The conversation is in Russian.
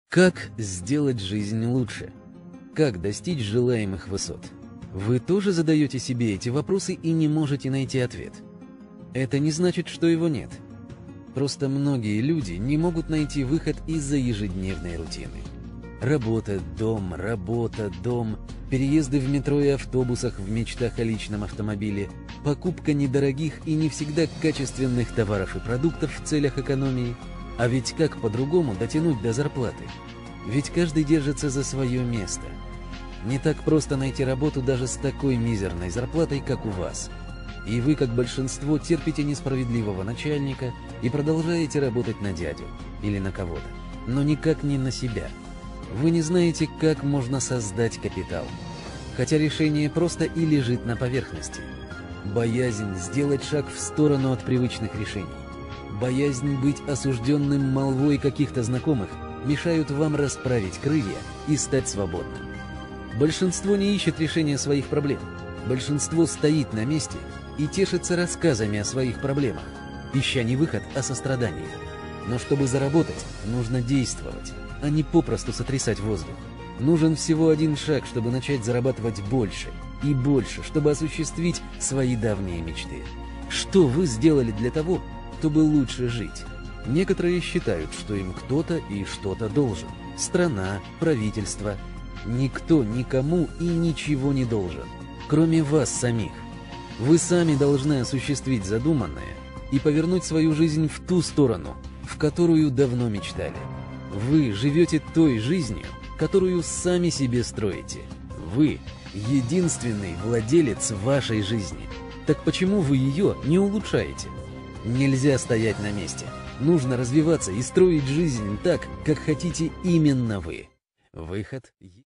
Как сделать жизнь лучше? Как достичь желаемых высот? Вы тоже задаете себе эти вопросы и не можете найти ответ. Это не значит, что его нет. Просто многие люди не могут найти выход из-за ежедневной рутины. Работа, дом, переезды в метро и автобусах в мечтах о личном автомобиле, покупка недорогих и не всегда качественных товаров и продуктов в целях экономии. А ведь как по-другому дотянуть до зарплаты? Ведь каждый держится за свое место. Не так просто найти работу даже с такой мизерной зарплатой, как у вас. И вы, как большинство, терпите несправедливого начальника и продолжаете работать на дядю или на кого-то, но никак не на себя. Вы не знаете, как можно создать капитал. Хотя решение просто и лежит на поверхности. Боязнь сделать шаг в сторону от привычных решений. Боязнь быть осужденным молвой каких-то знакомых мешают вам расправить крылья и стать свободным. Большинство не ищет решения своих проблем. Большинство стоит на месте и тешится рассказами о своих проблемах, ища не выход, а сострадание. Но чтобы заработать, нужно действовать, а не попросту сотрясать воздух. Нужен всего один шаг, чтобы начать зарабатывать больше и больше, чтобы осуществить свои давние мечты. Что вы сделали для того, чтобы лучше жить? Некоторые считают, что им кто-то и что-то должен. Страна, правительство. Никто никому и ничего не должен, кроме вас самих. Вы сами должны осуществить задуманное и повернуть свою жизнь в ту сторону, в которую давно мечтали. Вы живете той жизнью, которую сами себе строите. Вы — единственный владелец вашей жизни. Так почему вы ее не улучшаете? Нельзя стоять на месте. Нужно развиваться и строить жизнь так, как хотите именно вы. Выход